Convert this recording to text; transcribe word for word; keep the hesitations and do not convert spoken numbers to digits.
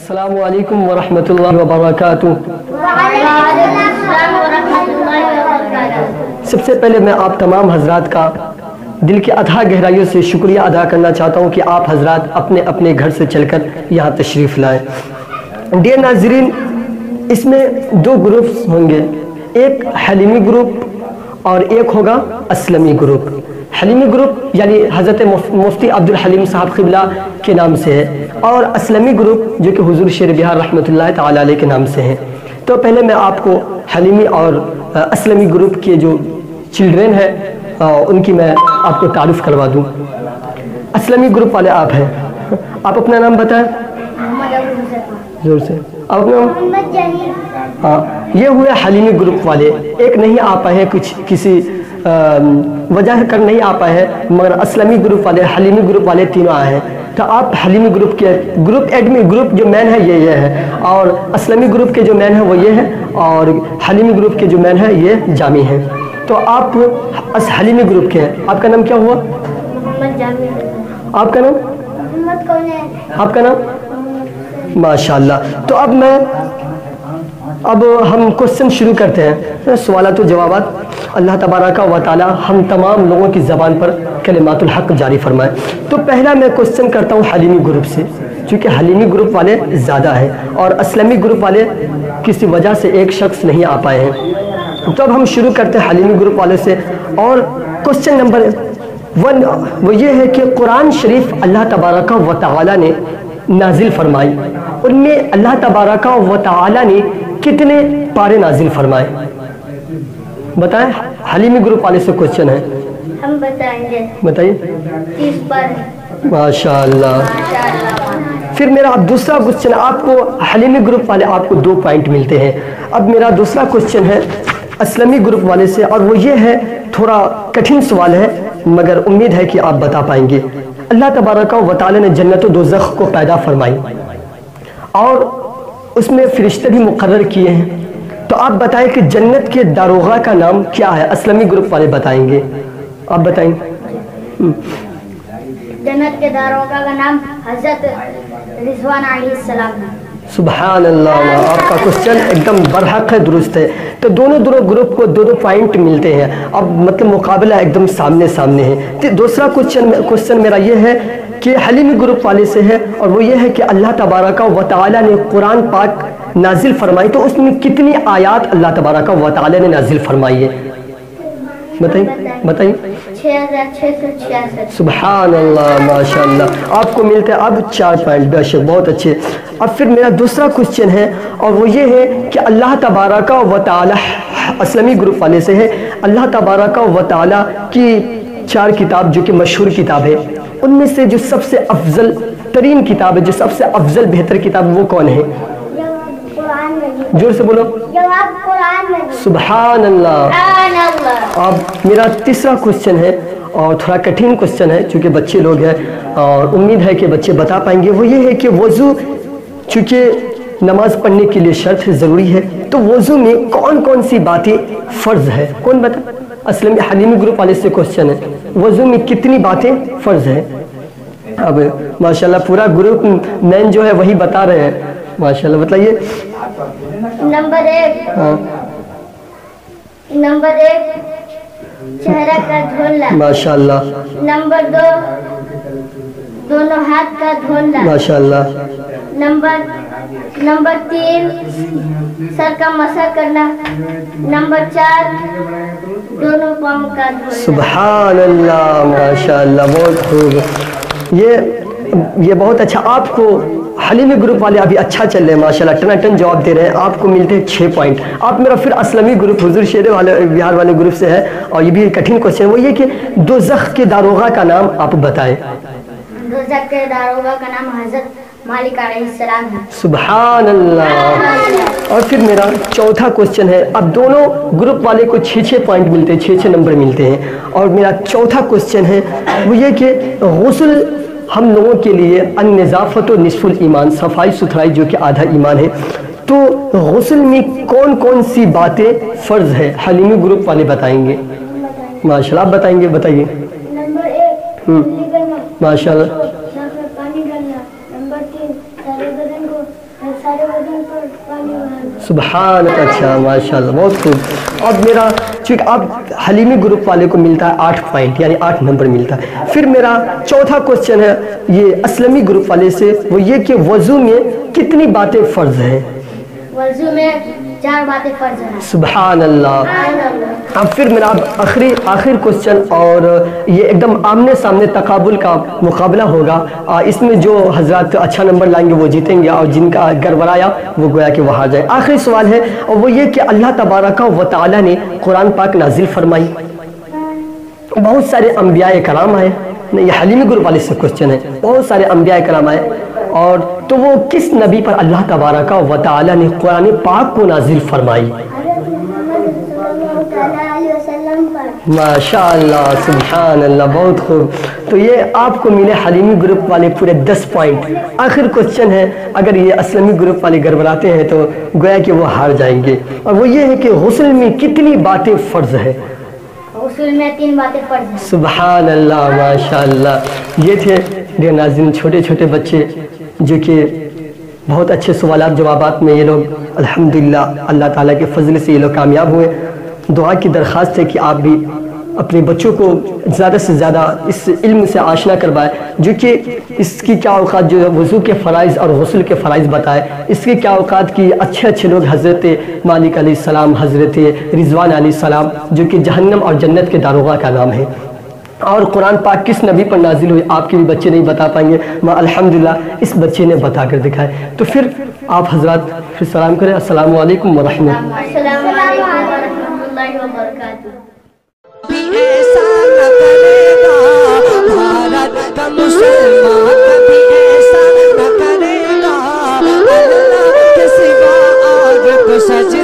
السلام علیکم ورحمۃ اللہ وبرکاتہ۔ سب سے پہلے میں آپ تمام حضرات کا دل کے اتھا گہرائیوں سے شکریہ ادا کرنا چاہتا ہوں کہ آپ حضرات اپنے اپنے گھر سے چل کر یہاں تشریف لائیں۔ ڈیئر ناظرین، اس میں دو گروپس ہوں گے، ایک حلیمی گروپ اور ایک ہوگا اسلمی گروپ۔ حلیمی گروپ یعنی حضرت مفتی عبدالحلیم صاحب قبلہ کے نام سے ہے، اور اسلمی گروپ جو کہ حضور شیر بہار رحمۃ اللہ تعالیٰ علیہ کے نام سے ہے۔ تو پہلے میں آپ کو حلیمی اور اسلمی گروپ کے جو چلڈرن ہیں ان کی میں آپ کو تعارف کروا دوں۔ اسلمی گروپ والے آپ ہیں، آپ اپنا نام بتائیں زور سے۔ آپ اپنا نام؟ ہاں، یہ ہوئے حلیمی گروپ والے، ایک نہیں آ پائے ہیں، کچھ کسی وجہ کر نہیں آ پائے ہیں، مگر اسلمی گروپ والے حلیمی گروپ والے تینوں آئے ہیں۔ تو آپ حلیمی گروپ کے گروپ ایڈمن گروپ جو مین ہے یہ یہ ہے، اور اسلمی گروپ کے جو مین ہے وہ یہ ہے، اور حلیمی گروپ کے جو مین ہے یہ جامی ہے۔ تو آپ اس حلیمی گروپ کے ہیں، آپ کا نام کیا ہوا؟ محمد جامی۔ آپ کا نام؟ محمد کون ہے؟ آپ کا نام؟ ماشاءاللہ۔ تو اب میں اب ہم کوشچن شروع کرتے ہیں، سوالات و جوابات۔ اللہ تبارک و تعالی ہم تمام لوگوں کی زبان پر کلمات الحق جاری فرمائے۔ تو پہلا میں کوشچن کرتا ہوں حلیمی گروپ سے، چونکہ حلیمی گروپ والے زیادہ ہیں اور اسلمی گروپ والے کسی وجہ سے ایک شخص نہیں آ پائے ہیں۔ تو اب ہم شروع کرتے ہیں حلیمی گروپ والے سے، اور کوشچن نمبر ون وہ یہ ہے کہ قرآن شریف اللہ تبارک و تعالی نے نازل فرمائی، ان میں اللہ تبارک و تعالی نے کتنے پارے نازل فرمائے؟ بتائیں، حلیمی گروپ والے سے کوشچن ہے، ہم بتائیں گے۔ بتائیے۔ تیس پر۔ ماشاءاللہ۔ پھر میرا اب دوسرا کوشچن، آپ کو حلیمی گروپ والے آپ کو دو پوائنٹ ملتے ہیں۔ اب میرا دوسرا کوشچن ہے اسلمی گروپ والے سے، اور وہ یہ ہے، تھوڑا کٹھن سوال ہے مگر امید ہے کہ آپ بتا پائیں گے۔ اللہ تبارک و تعالی نے جنت و دوزخ کو پیدا فرمائی اور اس میں فرشتے بھی مقرر کیے ہیں، تو آپ بتائیں کہ جنت کے داروغہ کا نام کیا ہے؟ اسلمی گروپ والے بتائیں گے، آپ بتائیں۔ جنت کے داروغہ کا نام حضرت رضوان علیہ السلام ہے۔ سبحان اللہ، آپ کا کوشچن ایک دم برحق ہے، درست ہے۔ تو دونوں دونوں گروپ کو دو دو پوائنٹ ملتے ہیں، اب مطلب مقابلہ ایک دم سامنے سامنے ہے۔ تو دوسرا کوشچن کوشچن میرا یہ ہے کہ حلیمی گروپ والے سے ہے، اور وہ یہ ہے کہ اللہ تبارک و تعالی نے قرآن پاک نازل فرمائی، تو اس میں کتنی آیات اللہ تبارک و تعالی نے نازل فرمائی ہے؟ بتائیے بتائیے۔ چھ ہزار چھ سو چھیاسٹھ۔ سبحان اللہ، ماشاءاللہ، آپ کو ملتے ہیں اب چار پوائنٹ، بے شک بہت اچھے۔ اب پھر میرا دوسرا کوشچن ہے، اور وہ یہ ہے کہ اللہ تبارک و تعالی اسلمی گروپ والے سے ہے، اللہ تبارک و تعالی کی چار کتاب جو کہ مشہور کتاب ہے، ان میں سے جو سب سے افضل ترین کتاب ہے، جو سب سے افضل بہتر کتاب ہے، وہ کون ہے؟ قرآن مجید۔ جور سے بولو۔ جواب قرآن مجید۔ سبحان اللہ۔ سبحان اللہ۔ اب میرا تیسرا کوشچن ہے، اور تھوڑا کٹھن کوشچن ہے چونکہ بچے لوگ ہیں اور امید ہے کہ بچے بتا پائیں گے، وہ یہ ہے کہ وضو چونکہ نماز پڑھنے کے لیے شرط ہے، ضروری ہے، تو وضو میں کون کون سی باتیں فرض ہے؟ کون بتا؟ اسلمی حلیمی گروپ والے سے کوشچن ہے، وضو میں کتنی باتیں فرض ہیں؟ اب ماشاءاللہ پورا گروپ مین جو ہے وہی بتا رہے ہیں، ماشاءاللہ بتائیے۔ نمبر ایک، ہاں نمبر ایک چہرہ کا دھونا۔ ماشاءاللہ۔ نمبر دو دونوں ہاتھ کا دھونا۔ ماشاءاللہ۔ نمبر نمبر تین سر کا مسح کرنا۔ نمبر چار دونوں پاؤں کا دھونا۔ سبحان اللہ، ماشاءاللہ، بہت خوب، یہ یہ بہت اچھا۔ آپ کو حلیمی گروپ والے ابھی اچھا چل رہے ہیں، ماشاءاللہ ٹنا ٹن جواب دے رہے ہیں، آپ کو ملتے ہیں چھ پوائنٹ۔ آپ میرا پھر اسلمی گروپ حضور شیر والے بہار والے گروپ سے ہے، اور یہ بھی کٹھن کوشچن ہے، وہ یہ کہ دوزخ کے داروغہ کا نام آپ بتائیں۔ دوزخ کے داروغہ کا نام حضرت مالک علیہ السلام ہے۔ سبحان اللہ۔ اور پھر میرا چوتھا کوشچن ہے، اب دونوں گروپ والے کو چھ چھ پوائنٹ ملتے ہیں، چھ چھ نمبر ملتے ہیں، اور میرا چوتھا کوشچن ہے وہ یہ کہ غسل ہم لوگوں کے لیے النظافت و نصف الایمان، صفائی ستھرائی جو کہ آدھا ایمان ہے، تو غسل میں کون کون سی باتیں فرض ہے؟ حلیمی گروپ والے بتائیں گے، ماشاءاللہ، آپ بتائیں گے، بتائیے۔ نمبر ایک کلی کرنا۔ ماشاءاللہ۔ نمبر پانی ڈالنا۔ نمبر تین سارے بدن کو सुभान, अच्छा माशाल्लाह, बहुत खूब। अब मेरा चूँकि अब हलीमी ग्रुप वाले को मिलता है आठ पॉइंट यानी आठ नंबर मिलता है। फिर मेरा चौथा क्वेश्चन है ये असलमी ग्रुप वाले से, वो ये कि वज़ू में कितनी बातें फ़र्ज़ हैं? वज़ू में चार बातें फ़र्ज़ हैं। सुभान अल्लाह। अब फिर मेरा आखिरी आखिर क्वेश्चन, और ये एकदम आमने सामने तकाबुल का मुकाबला होगा। आ, इसमें जो हजरत अच्छा नंबर लाएंगे वो जीतेंगे, और जिनका गड़बड़ाया वो गोया कि वो हार जाए। आखिरी सवाल है, और वो ये कि अल्लाह तबारका व तआला ने कुरान पाक नाजिल फरमाई, बहुत सारे अंबिया कराम आए, नहीं ये हलीमी ग्रुप वाले से क्वेश्चन है, बहुत सारे अंबिया कराम आए, और तो वो किस नबी पर अल्लाह तबारका व तआला ने कुरान पाक को नाजिल फरमाई? माशाअल्लाह, सुभान अल्लाह, बहुत खूब। तो ये आपको मिले हलीमी ग्रुप वाले पूरे दस पॉइंट। आखिर क्वेश्चन है, अगर ये असलमी ग्रुप वाले गड़बड़ाते हैं तो गोया कि वो हार जाएंगे, और वो ये है कि गुस्ल में कितनी बातें फ़र्ज़ है? गुस्ल में तीन बातें फ़र्ज़ हैं। सुभान अल्लाह, माशाअल्लाह। ये थे मेरे नाज़रीन छोटे छोटे बच्चे जो कि बहुत अच्छे सवालात जवाबात में ये लोग अल्हम्दुलिल्लाह अल्लाह ताला के फजल से ये लोग कामयाब हुए। दुआ की दरख्वास्त है कि आप भी अपने बच्चों को ज़्यादा से ज़्यादा इस इल्म से आशना करवाएं, जो कि इसकी क्या औकात, जो वज़ू के फ़राइज़ और गुस्ल के फ़राइज़ बताए, इसके क्या औकात की अच्छे अच्छे लोग हज़रत मालिक अलैहिस्सलाम, हज़रत रिज़वान अलैहिस्सलाम, जो कि जहन्नम और जन्नत के दारोगा का नाम है। और कुरान पाक किस नबी पर नाजिल हुई आपके भी बच्चे नहीं बता पाएंगे, मैं अल्हम्दुलिल्लाह इस बच्चे ने बता कर दिखाए। तो फिर आप हज़रात फिर सलाम करें, अस्सलामु अलैकुम व रहमतुल्लाह। ऐसा न करेगा भारत का मुसलमान, कभी ऐसा न करेगा अल्लाह के सिवा और को सजदा